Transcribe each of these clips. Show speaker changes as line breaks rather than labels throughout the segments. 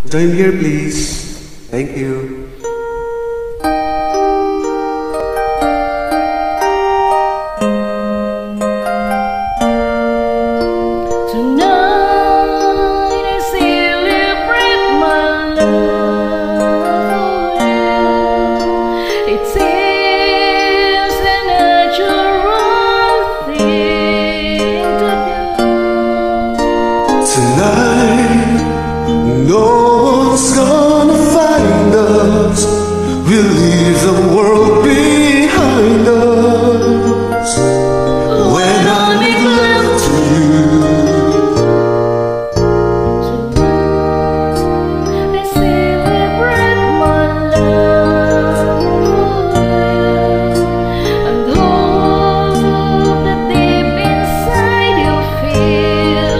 Join me here, please. Thank you. Tonight, no one's gonna find us. We'll leave the world behind us. When I make love to you,
tonight I celebrate my love for you, and hope that deep inside you feel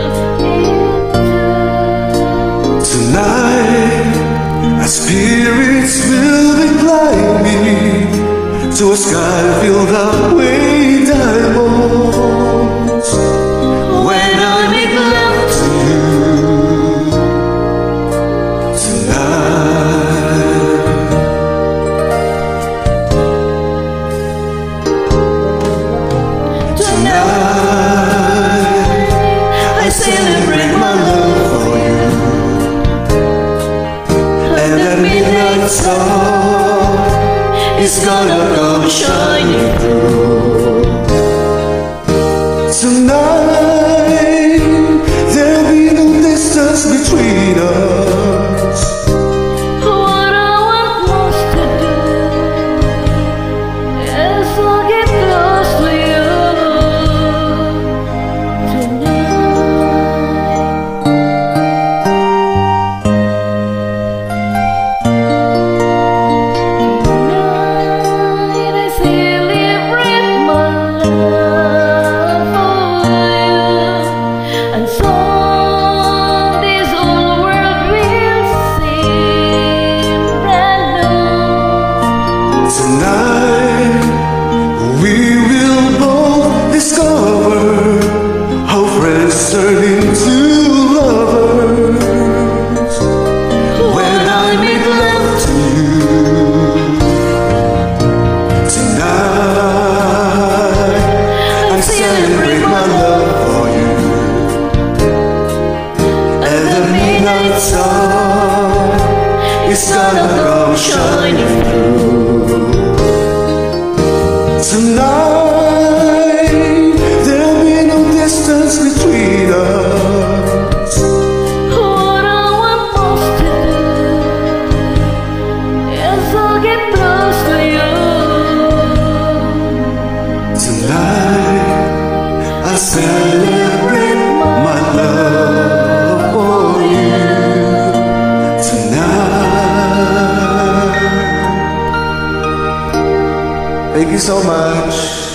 tonight, our spirits will be climbing to a sky filled up with diamonds. When I make love to you tonight, tonight I celebrate my love for you. Midnight star is gonna come shining through. Tonight there'll be no distance between us.
What I want most to do is to get close to you
Tonight, we will both discover how friends turn into lovers. When I make love to you tonight, I celebrate my love for you. And the midnight star is gonna come shining through. Tonight, there'll be no distance between us.
What I want most to do is to get close to you.
Tonight, I celebrate my love for you. Tonight, thank you so much.